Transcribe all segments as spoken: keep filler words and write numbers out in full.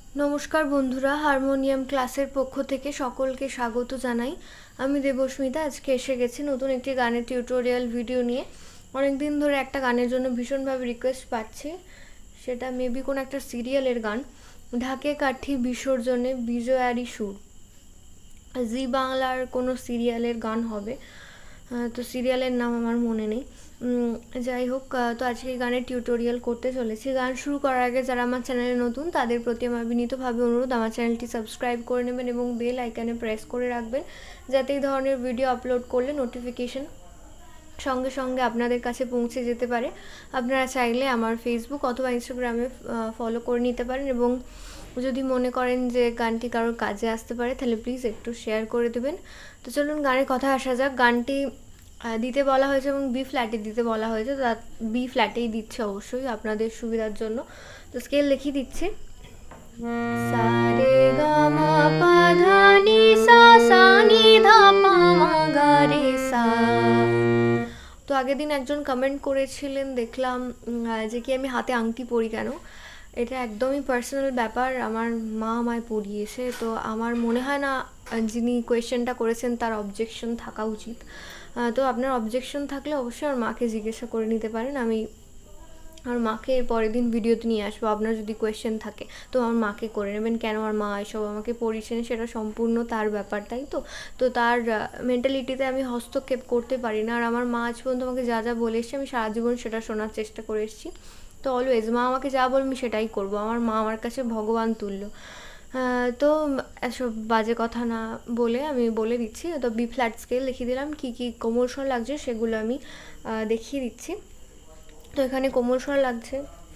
নমস্কার বন্ধুরা, হারমোনিয়াম ক্লাসের পক্ষ থেকে সকলকে স্বাগত জানাই। আমি দেবস্মিতা। আজকে এসে গেছি নতুন একটি গানের টিউটোরিয়াল ভিডিও নিয়ে। অনেক দিন ধরে একটা গানের জন্য ভীষণভাবে রিকোয়েস্ট পাচ্ছি, সেটা মেবি কোনো একটা সিরিয়ালের গান। ঢাকে কাঠি বিসর্জনে বিজয়ারি সুর, জি বাংলার কোনো সিরিয়ালের গান হবে, তো সিরিয়ালের নাম আমার মনে নেই। যাই হোক, তো আজকে এই গানের টিউটোরিয়াল করতে চলেছি। গান শুরু করার আগে যারা আমার চ্যানেলে নতুন তাদের প্রতি আমার বিনীতভাবে অনুরোধ, আমার চ্যানেলটি সাবস্ক্রাইব করে নেবেন এবং বেল আইকনে প্রেস করে রাখবেন, যাতে এই ধরনের ভিডিও আপলোড করলে নোটিফিকেশন সঙ্গে সঙ্গে আপনাদের কাছে পৌঁছে যেতে পারে। আপনারা চাইলে আমার ফেসবুক অথবা ইনস্টাগ্রামে ফলো করে নিতে পারেন, এবং যদি মনে করেন যে গানটি কারোর কাজে আসতে পারে তাহলে প্লিজ একটু শেয়ার করে দেবেন। তো চলুন গানের কথা আসা যাক। গানটি দিতে বলা হয়েছে এবং বি ফ্ল্যাটে দিতে বলা হয়েছে, তো বি ফ্ল্যাটেই দিচ্ছে অবশ্যই আপনাদের সুবিধার জন্য। তো স্কেল লিখিয়ে দিচ্ছি। সা রে গা মা পা ধা নি সা, সা নি ধা পা মা গা রে সা। তো আগের দিন একজন কমেন্ট করেছিলেন, দেখলাম যে কি আমি হাতে আংটি পরি কেন। এটা একদমই পার্সোনাল ব্যাপার, আমার মা আমায় পড়িয়েছে, তো আমার মনে হয় না যিনি কোয়েশ্চেনটা করেছেন তার অবজেকশন থাকা উচিত। তো আপনার অবজেকশন থাকলে অবশ্যই আমার মাকে জিজ্ঞাসা করে নিতে পারেন। আমি আমার মাকে এর পরের দিন ভিডিওতে নিয়ে আসবো। আপনার যদি কোয়েশ্চেন থাকে তো আমার মাকে করে নেবেন, কেন আমার মা এসব আমাকে পড়িয়েছেন সেটা সম্পূর্ণ তার ব্যাপার, তাই তো তো তার মেন্টালিটিতে আমি হস্তক্ষেপ করতে পারি না। আর আমার মা আজ পর্যন্ত আমাকে যা যা বলে এসছে আমি সারা জীবন সেটা শোনার চেষ্টা করে এসেছি। তো অলওয়েজ মা আমাকে যা বলবে আমি সেটাই করবো। আমার মা আমার কাছে ভগবান তুল্য। তো এসব বাজে কথা না বলে আমি বলে দিচ্ছি। তো বি ফ্ল্যাট স্কেল লিখিয়ে দিলাম, কী কী কোমল স্বর লাগছে সেগুলো আমি দেখিয়ে দিচ্ছি। তো এখানে কোমল স্বর লাগছে,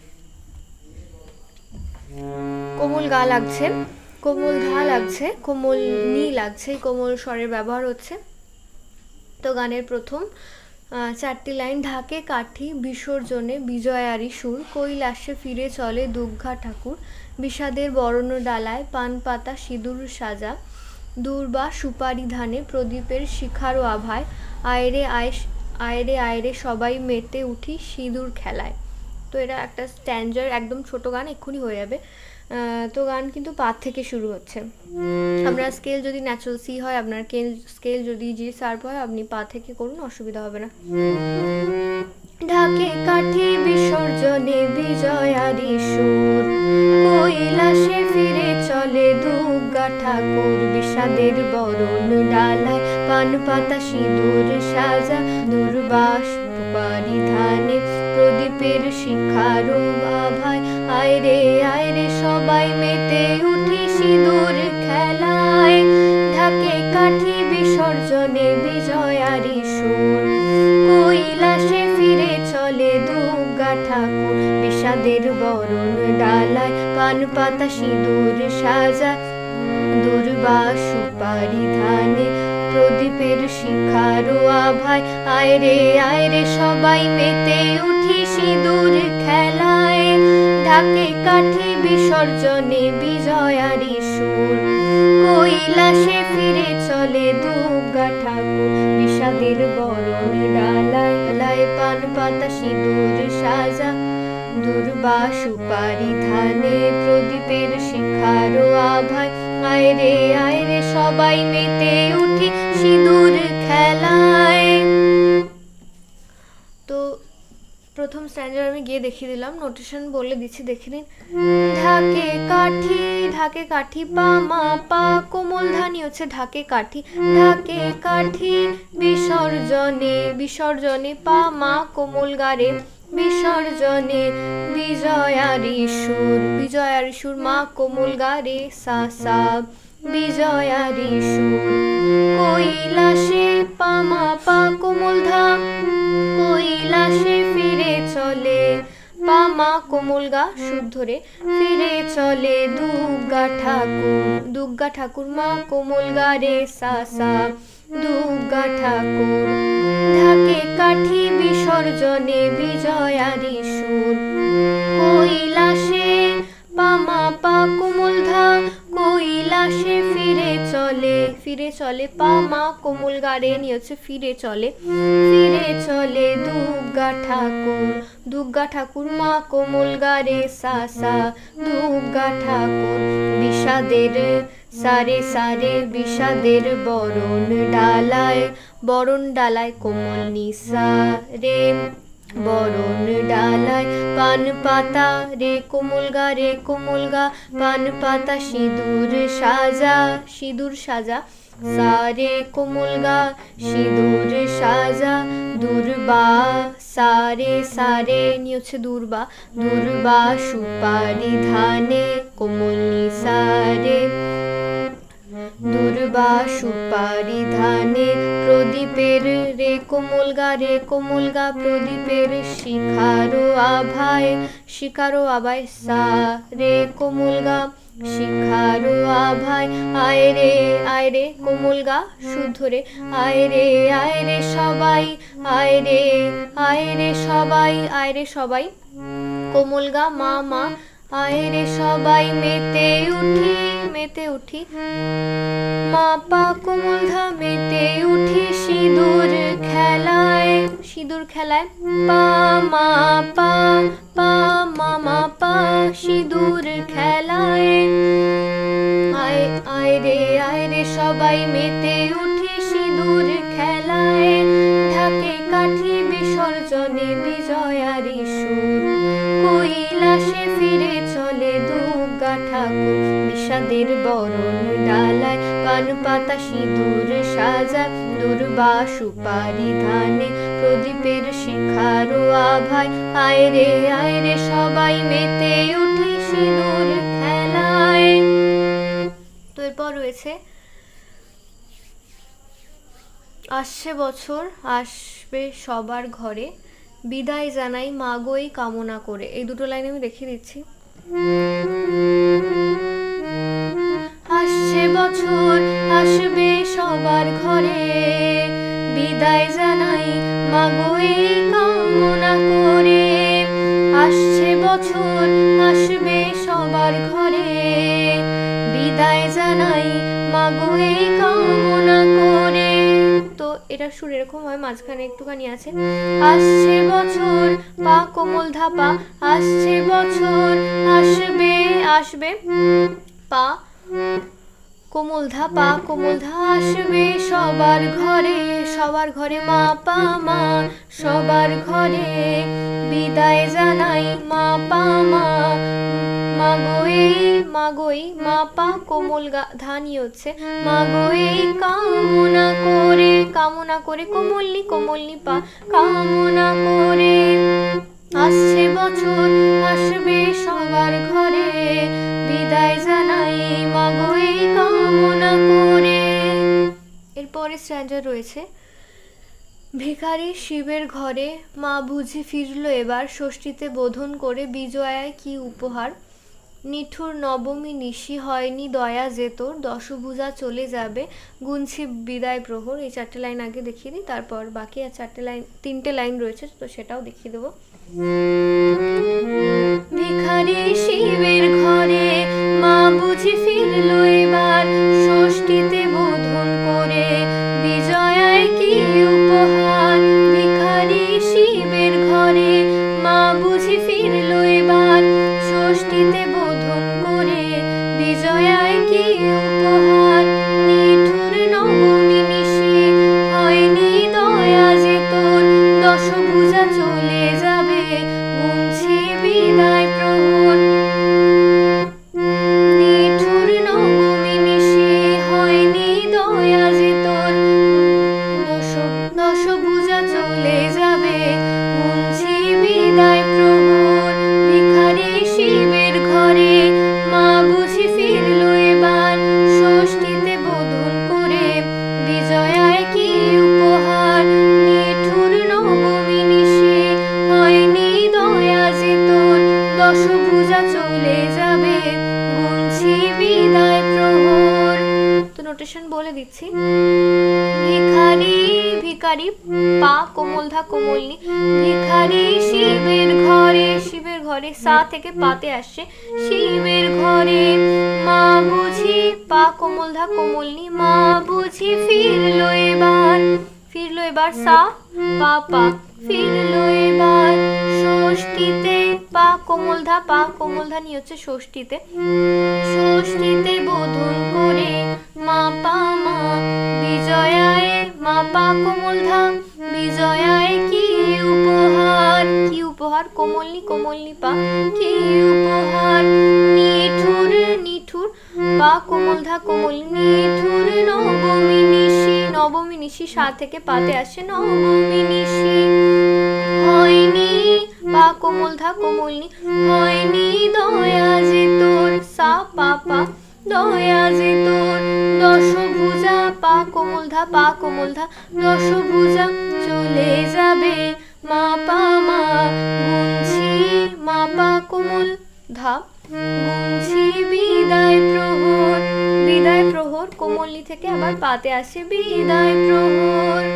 কোমল গা লাগছে, কোমল ধা লাগছে, কোমল নি লাগছে, কোমল স্বরের ব্যবহার হচ্ছে। তো গানের প্রথম চারটি লাইন: ঢাকে কাঠি বিসর্জনে বিজয়ারি সুর, কৈলাসে ফিরে চলে দুর্গা ঠাকুর, বিষাদের বরণ ডালায় পান পাতা সিঁদুর সাজা, দূর্বা সুপারি ধানে প্রদীপের শিখারও আভায়, আয়রে আয় আয়রে আয়রে সবাই মেতে উঠি সিঁদুর খেলায়। তো এটা একটা স্ট্যান্ডার্ড একদম ছোট গান, এক্ষুনি হয়ে যাবে। তো গান কিন্তু পা থেকে শুরু হচ্ছে। আপনার স্কেল যদি ন্যাচারাল সি হয়, আপনার স্কেল যদি জি শার্প হয়, আপনি পা থেকে করুন, অসুবিধা হবে না। ঢাকে কাঠি বিসর্জনে বিজয়ারি সুর, কৈলাসে ফিরে চলে দুর্গা ঠাকুর, বিষাদের বরণ ডালায় পান পাতা সিঁদুর সাজা, দুর্বাস সুপারি ধানে প্রদীপের শিখারও আভায়, আয়রে আয়রে সবাই মেতে উঠি সিঁদুর খেলায়। ঢাকে কাঠি বিসর্জনে বিজয়ারি সুর, কৈলাসে ফিরে চলে দুর্গা ঠাকুর, বিষাদের বরণ ডালায় পান পাতা সিঁদুর সাজা, দুর্বা সুপারি ধানে প্রদীপের শিখারও আভায়, আয়রে আয়রে সবাই মেতে উঠি সিঁদুর খেলায়। ঢাকে কাঠি বিসর্জনে বিজয়ারি সুর, কৈলাসে ফিরে চলে দুর্গা ঠাকুর, বিষাদের বরণ ডালায় লায় পান পাতা সিঁদুর সাজা, দুর্বা সুপারি ধানে প্রদীপের শিখারও আভায়, আয়রে আয়রে সবাই মেতে উঠি সিঁদুর খেলায়। তো প্রথম স্ট্যান্ডার্ড আমি গিয়ে দেখিয়ে দিলাম, নোটেশন বলে দিচ্ছি, দেখে নিন। ঢাকে কাঠি, ঢাকে কাঠি পা মা পা, কোমল ধানি হচ্ছে ঢাকে কাঠি, ঢাকে কাঠি বিসর্জনে বিসর্জনে পা মা কোমল গারে, বিসর্জনে বিজয়ারি সুর, বিজয়ারি সুর মা কোমল গারে সা সা, বিজয়ারি সুর, কৈলাসে পা মা পা কোমল ধা, কৈলাসে ফিরে চলে পা মা কোমল গা সুর ধরে, ফিরে চলে দুর্গা ঠাকুর, দুর্গা ঠাকুর মা কোমল গা রে সা সা, দুর্গা ঠাকুর। ঢাকে কাঠি বিসর্জনে বিজয়ারি সুর, কৈলাসে পা মা পা কোমল ধা, কৈলাসে ফিরে চলে ফিরে চলে পা মা কোমল গা রে নিয়ে হচ্ছে ফিরে চলে ফিরে চলে দুর্গা ঠাকুর দুর্গা ঠাকুর মা কোমল গা রে সা সা দুর্গা ঠাকুর বিষাদের সারে সারে বিষাদের বরণ ডালায় বরণ ডালায় কোমল নিসা রে বরণ ডালায় পান পাতা রে কোমল গা রে কোমল গা পান পাতা সিঁদুর সাজা সিঁদুর সাজা সারে কোমল গা সিঁদুর সাজা দুর্বা সারে সারে নিয়ে হচ্ছে দুর্বা দুর্বা সুপারি ধানে কোমল নিসারে দুর্বা সুপারি ধানে প্রদীপের রে কোমল গা রে কোমল গা প্রদীপের শিখারো আভায় শিখারো আভায় সা রে কোমল গা শিখারো আভায় আয় রে আয় রে কোমল গা শুদ্ধ রে আয় রে আয় রে সবাই আয় রে আয় রে সবাই আয় রে সবাই কোমল গা মা মা আয় রে সবাই মেতে উঠি মেতে উঠি মা পা কোমল ধা মেতে উঠি সিঁদুর খেলায় সিঁদুর খেলায় পা মা পা পা মা মা পা সিঁদুর খেলায় আয় আয় রে আয় রে সবাই মেতে উঠি সিঁদুর খেলায় ঢাকে কাঠি বিসর্জনে বিজয়ারি সুর কৈলাসে ফিরে চলে দুর্গা ঠাকুর বিষাদের বরণ ডালায় পান পাতা সিঁদুর সাজা দুর্বা সুপারি ধানে প্রদীপের শিখারো আভায় আয় রে আয় রে সবাই মেতে উঠি সিঁদুর খেলায়। তো এরপর রয়েছে আসছে বছর আসবে সবার ঘরে বিদায় জানাই মাগোই কামনা করে। এই দুটো লাইন আমি দেখিয়ে দিচ্ছি। আসছে বছর আসবে সবার ঘরে বিদায় জানাই মাগোই কামনা করে। আসছে বছর আসবে সবার ঘরে বিদায় জানাই মাগোই কামনা করে। তো এটা সুর এরকম হয়, মাঝখানে একটুখানি আছে আসছে বছর পা কোমল ধাপা আসছে বছর আসবে আসবে পা কোমল ধা পা কোমল ধা আসবে সবার ঘরে সবার ঘরে মা পা মা সবার ঘরে বিদায় জানাই মা পা মা মাগোই মাগোই মা পা কোমল ধানি হচ্ছে মাগোই কামনা করে কামনা করে কোমলনি কোমলনি পা কামনা করে। আসছে বছর আসবে সবার ঘরে বিদায় জানাই মাগোই কামনা করে। এরপরে স্ট্যান্ডার রয়েছে ভিখারি শিবের ঘরে মা বুঝি ফিরল এবার ষষ্ঠীতে বোধন করে বিজয়ায় কি উপহার নিঠুর নবমী নিশি হয়নি দয়া যে তোর দশভুজা চলে যাবে গুনছি বিদায় প্রহর। এই চারটে লাইন আগে দেখিয়ে দিই, তারপর বাকি আর চারটে লাইন তিনটে লাইন রয়েছে তো সেটাও দেখিয়ে দেবো। ভিখারি শিবের ঘরে মা বুঝি ফিরল এবার ষষ্ঠীতে বোধন করে বিজয়ায় কি উপহার ভিখারি শিবের ঘরে মা বুঝি ফিরল এবার ষষ্ঠীতে বোধন করে বিজয়ায় কি উপহার নিঠুর নবমী নিশি হয়নি দয়া যে তোর দশভুজা চলে যাবে গুনছি বিদায় প্রহর। নিঠুর নবমী নিশি হয়নি দয়া যে তোর দশ দশভুজা চলে যাবে গুনছি বিদায় প্রহর। ভিখারি শিবের ঘরে মা বুঝি ফিরল এবার ষষ্ঠীতে বোধন করে বিজয়ায় কি উপহার নিঠুর নবমী নিশি হয়নি দয়া যে তোর দশভুজা চলে যাবে গুনছি বিদায় প্রহর। তো নোটেশন বলে দিচ্ছি ভিখারি ভিখারি পা কোমল ধা কোমলনি ভিখারি শিবের ঘরে শিবের ঘরে সা থেকে পাতে আসছে শিবের ঘরে মা বুঝি বুঝি পা কোমল ধা কোমল নি মা বুঝি ফিরলো এবার ফিরলো এবার সা পা পা ফিরলো এবার ষষ্ঠীতে পা কোমল ধা পা কোমল ধা নি হচ্ছে ষষ্ঠীতে ষষ্ঠীতে বোধন করে মা পা মা বিজয়ায় মা পা কোমল ধা বিজয়ায় কি উপহার কি উপহার কোমলনি কোমলনি পা কি উপহার নিঠুর নিঠুর পা কোমল ধা কোমল নিঠুর নবমী নিশি নবমী নিশি সা থেকে পাতে আসে নবমী নিশি হয়নি পা কোমল ধা কোমলনি হয়নি দয়া যে তোর সা পা পা দয়া যে তোর দশভুজা পা কোমল ধা পা কোমল ধা দশভুজা চলে যাবে মা পা মা গুনছি মা পা কোমল ধা গুনছি বিদায় প্রহর বিদায় প্রহর কোমলনি থেকে আবার পাতে আসে বিদায় প্রহর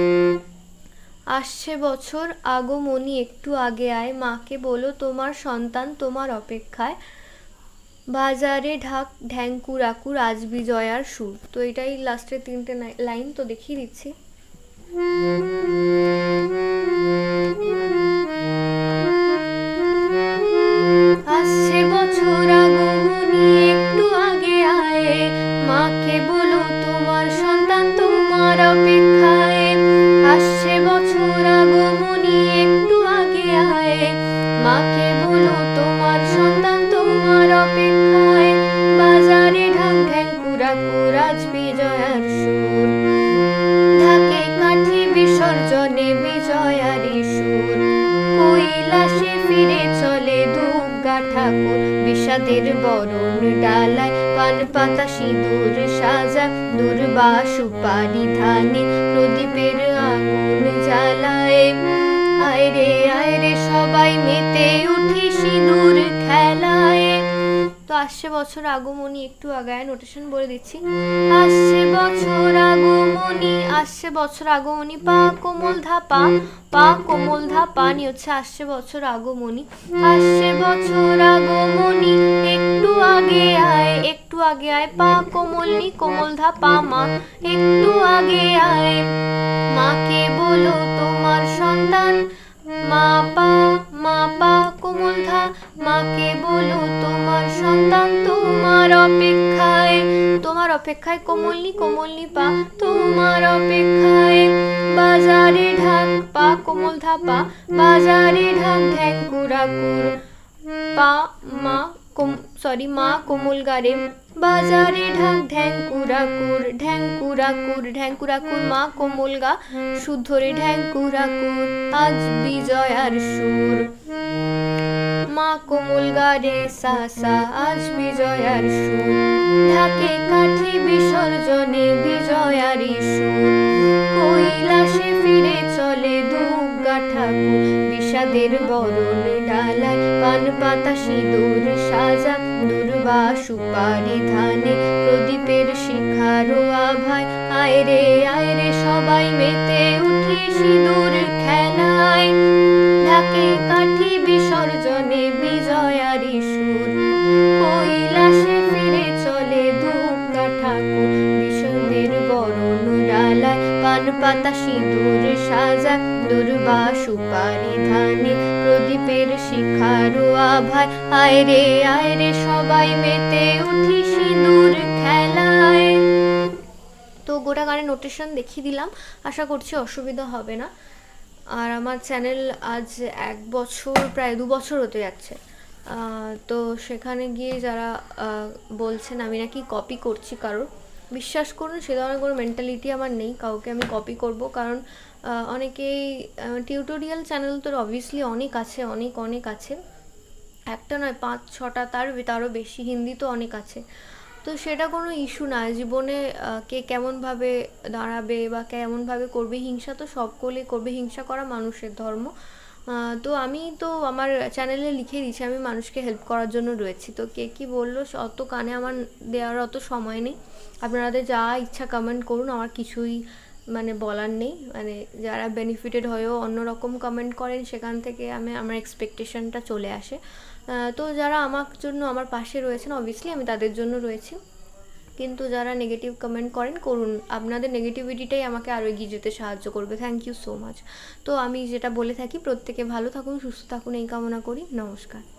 আসছে বছর আগমনী একটু আগে আয় মাকে বলো তোমার সন্তান তোমার অপেক্ষায় বাজারে ঢাক ঢ্যাঙ্কুরাকু রাজ বিজয়ার সুর তো এটাই লাস্টের তিনটে লাইন তো দেখিয়ে দিচ্ছি আসছে বছর আগমনী একটু আগে আয় মাকে বলো তোমার সন্তান তোমার অপেক্ষায় আসছে বছর আগমনী একটু আগে আয় মাকে বলো তোমার সন্তান তোমার অপেক্ষায় বাজারে ঢাক ঢ্যাঙ্কুরাকু রাজ বিজয়ার সুর ঢাকে কাঠি বিসর্জনে বিজয়ারি সুর কৈলাসে ফিরে চলে দুর্গা ঠাকুর বিষাদের বরণ ডালায় পান পাতা সিঁদুর সাজা দুর্বা সুপারি ধানে প্রদীপের আগুন জ্বালায় আয় রে আয় রে সবাই মেতে উঠি সিঁদুর খেলায় তো আসছে বছর আগমনী একটু আগায় নোটেশন বলে দিচ্ছি আসছে বছর আগমনী আসছে বছর আগমনী পা কোমল ধা পা পা কোমল ধা পা নি হচ্ছে আসছে বছর আগমনী আসছে বছর আগমনী একটু আগে আয় একটু আগে আয় পা কোমলনি কোমল ধা পা মা একটু আগে আয় মাকে বলো তোমার সন্তান মা পা মা পা কোমল ধা মাকে বলো তোমার সন্তান তোমার অপেক্ষায় তোমার অপেক্ষায় কোমলনি কোমলনি পা তোমার অপেক্ষায় বাজারে ঢাক পা কোমল ধা পা বাজারে ঢাক ঢ্যাঙ্কুরাকুর পা মা সরি মা কোমল গারে বাজারে ঢাক ঢ্যাঙ্কুরাকুর ঢ্যাঙ্কুরাকুর ঢ্যাঙ্কুরাকুর মা কোমল গা শুদ্ধ রে ঢ্যাঙ্কুরাকুর আজ বিজয়ার সুর মা কোমল গারে সা সা আজ বিজয়ার সুর ঢাকে কাঠি বিসর্জনে বিজয়ারি সুর কৈলাসে ফিরে চলে দুর্গা ঠাকুর বিষাদের বরণ ডালায় পান পাতা সিঁদুর সাজা দুর্বা সুপারি ধানে প্রদীপের শিখারো আভায় আয় রে আয় রে সবাই মেতে উঠি সিঁদুর খেলায় ঢাকে কাঠি বিসর্জনে বিজয়ারি সুর কৈলাসে ফিরে চলে দুর্গা ঠাকুর বিষাদের বরণ ডালায় পান পাতা সিঁদুর সাজা দুর্বা সুপারি ধানে প্রদীপের শিখারো আভায় আয় রে আয় রে সবাই মেতে উঠি সিঁদুর খেলায় তো গোটা গানের নোটেশন দেখিয়ে দিলাম আশা করছি অসুবিধা হবে না আর আমার চ্যানেল আজ এক বছর প্রায় দু বছর হতে যাচ্ছে তো সেখানে গিয়ে যারা বলছেন আমি নাকি কপি করছি কারোর বিশ্বাস করুন সে ধরনের কোনো মেন্টালিটি আমার নেই কাউকে আমি কপি করব কারণ অনেকেই টিউটোরিয়াল চ্যানেল তো অবভিয়াসলি অনেক আছে অনেক অনেক আছে একটা নয় পাঁচ ছটা তার তারও বেশি হিন্দি তো অনেক আছে তো সেটা কোনো ইস্যু না জীবনে কে কেমনভাবে দাঁড়াবে বা কেমনভাবে করবে হিংসা তো সকলেই করবে হিংসা করা মানুষের ধর্ম তো আমি তো আমার চ্যানেলে লিখে দিয়েছি আমি মানুষকে হেল্প করার জন্য রয়েছি তো কে কী বললো অত কানে আমার দেওয়ার অত সময় নেই আপনাদের যা ইচ্ছা কমেন্ট করুন আমার কিছুই মানে বলার নেই মানে যারা বেনিফিটেড হয়েও অন্যরকম কমেন্ট করেন সেখান থেকে আমি আমার এক্সপেকটেশনটা চলে আসে তো যারা আমার জন্য আমার পাশে রয়েছেন অবভিয়াসলি আমি তাদের জন্য রয়েছি কিন্তু যারা নেগেটিভ কমেন্ট করেন করুন, আপনাদের নেগেটিভিটিটাই আমাকে আরও এগিয়ে যেতে সাহায্য করবে। Thank you so much. তো আমি যেটা বলে থাকি, প্রত্যেকে ভালো থাকুন, সুস্থ থাকুন এই কামনা করি। নমস্কার।